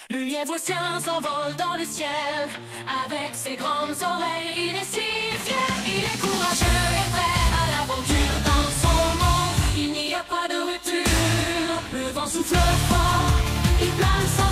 Le lièvre sien s'envole dans le ciel. Avec ses grandes oreilles, il est si fier. Il est courageux et prêt à l'aventure. Dans son monde, il n'y a pas de rupture. Le vent souffle fort, il plane